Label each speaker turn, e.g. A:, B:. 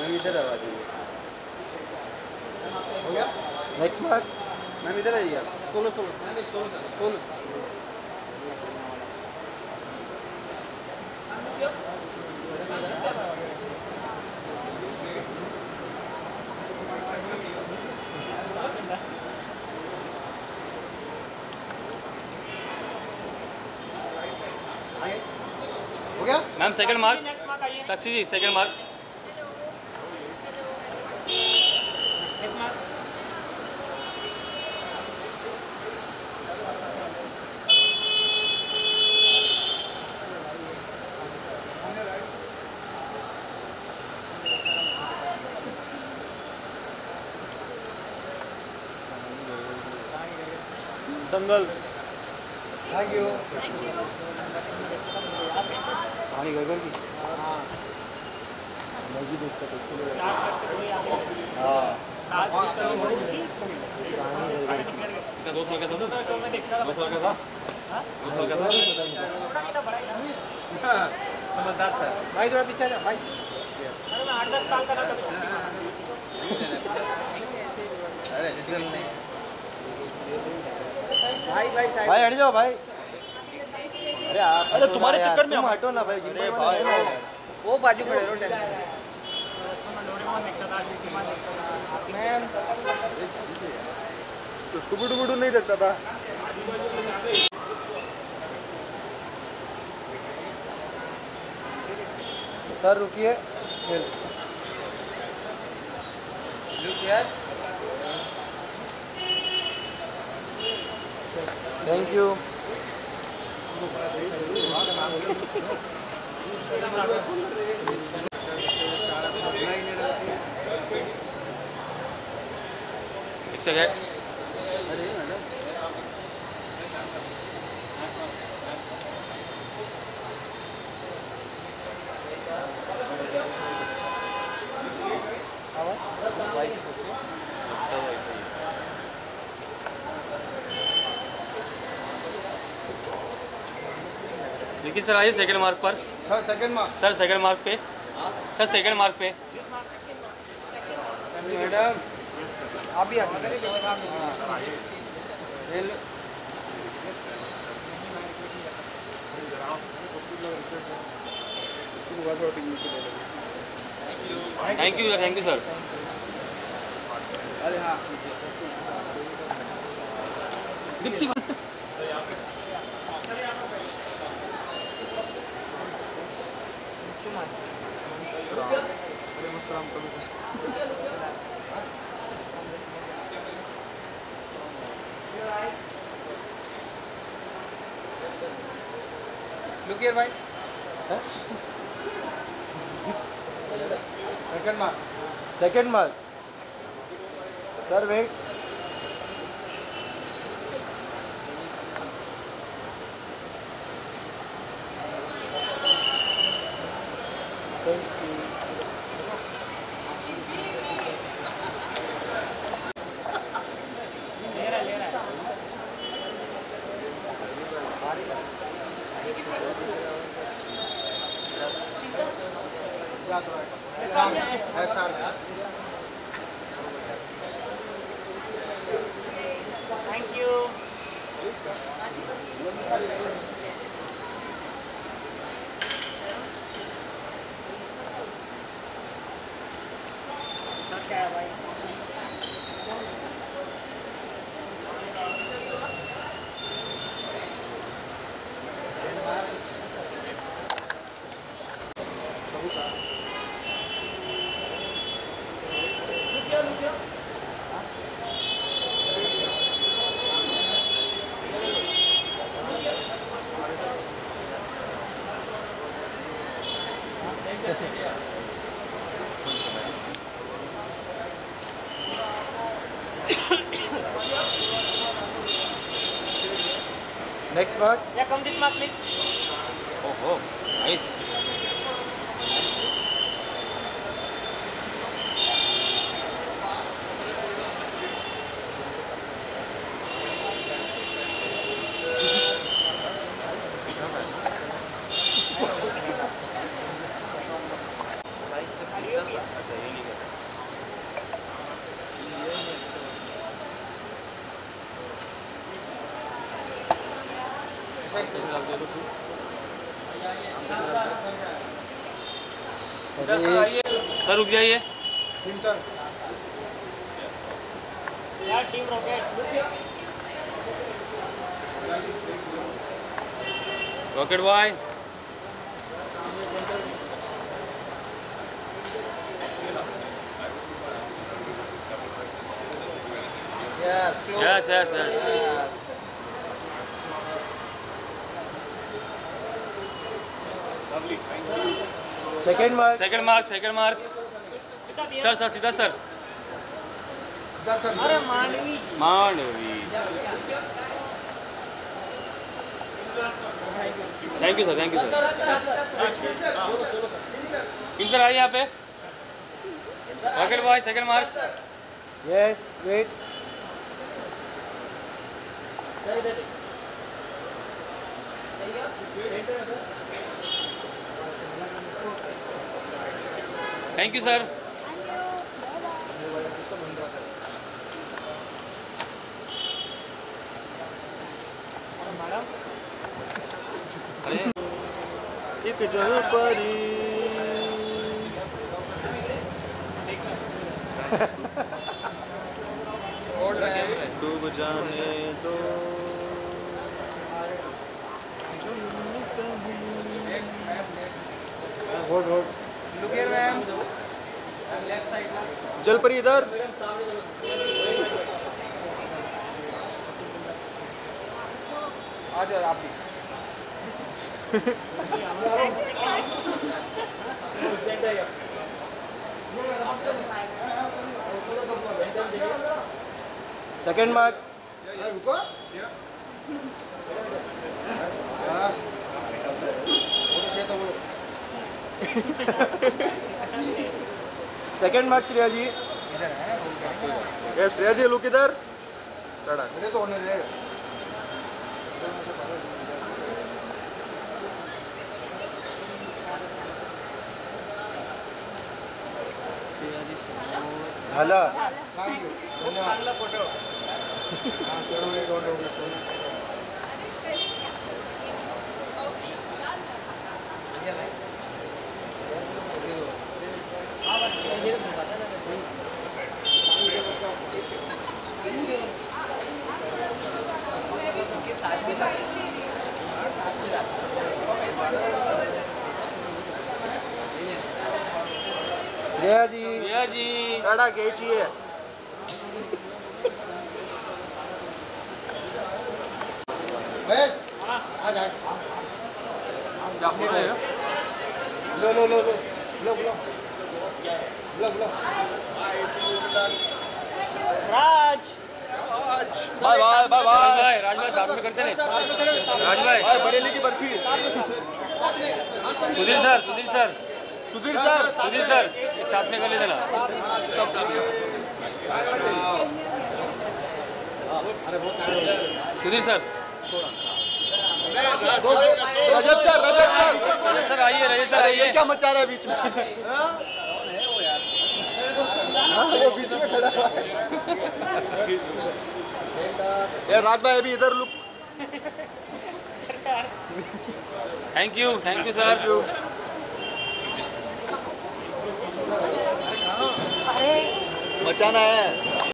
A: Ma'am इधर आवा दीजिए।
B: हो गया
A: नेक्स्ट मार्क मैम इधर आइए आप।
B: सोलो सोलो मैम एक सोलो सोलो हो गया
C: ma'am second mark Sakshi ji second mark
A: दंगल।
B: थैंक यू
A: पानी गड़बड़ की।
B: हाँ
A: मस्जिद उसका देखिए।
C: क्या 2 साल का था 2 साल का था 2 साल का था
B: समझदार था भाई थोड़ा पीछे जा भाई
D: अरे मैं 8-10 साल का था तब।
B: अरे चल नहीं भाई भाई साइड
A: भाई हट जाओ भाई। अरे आप
B: अरे तुम्हारे चक्कर में
A: तुम हटो ना भाई।
B: अरे भाई वो बाजू खड़े रहो टेंशन मैम
A: तो टुकड़ू टुकड़ू नहीं देखता था। सर रुकिए। Thank you.
C: एक सेकंड लेकिन सर आइए सेकंड मार्क पर
B: sir second mark
C: sir second mark पे सर सेकंड मार्क पे
B: मैडम आप भी आते
C: थैंक यू सर
B: अरे हाँ Look here, भाई
A: सेकंड मार्क सर वेट।
B: ऐसा
D: थैंक यू। क्या है भाई?
A: Next mark.
D: Yeah, come this mark, please.
C: ओहो नाइस अच्छा ये नहीं सर रुक जाइए।
D: यार team rocket
C: rocket boy.
B: Yes, close.
C: Yes yes yes.
B: Yes.
A: Second mark.
C: Second mark, second mark.
D: सीधा दिया
C: सर सर सीधा सर।
D: अरे Mandvi
C: Mandvi. Thank you sir, thank you sir. किन सर आइए यहाँ पे। Rocket boy second mark.
A: Yes wait.
C: Thank you sir.
A: एक जगह पर
B: Hold रहे हैं।
A: डूब जाने दो। Hold hold.
B: Look here, ma'am. Left side ना।
A: चल पर इधर।
B: आ जाओ आप भी।
A: Second mark. Second mark Shreya ji.
B: इधर है roll करेंगे।
A: यस श्रेया जी लुक इधर। चढ़ा। झाला।
B: चांगला फोटो।
A: श्रेया जी।
C: भैया जी।
A: चढ़ा खींचिए। लो लो लो लो लो लो लो लो।
D: Raj
A: bye bye bye bye.
C: Raj भाई साथ में करते नहीं। राज भाई।
A: Bye Bareilly ki Barfi.
C: Sudhir sir, Sudhir sir,
A: Sudhir sir.
C: Sudhir sir एक साथ में कर लेते ना। Sudhir sir.
A: Rajat sir. Rajat sir.
C: Rajat sir आइए, रजत सर
A: ये
C: आइए।
A: क्या मचा रहा है बीच में। वो बीच में खड़ा है। यार राज भाई अभी इधर लुक।
C: Thank you sir.
A: मचाना है।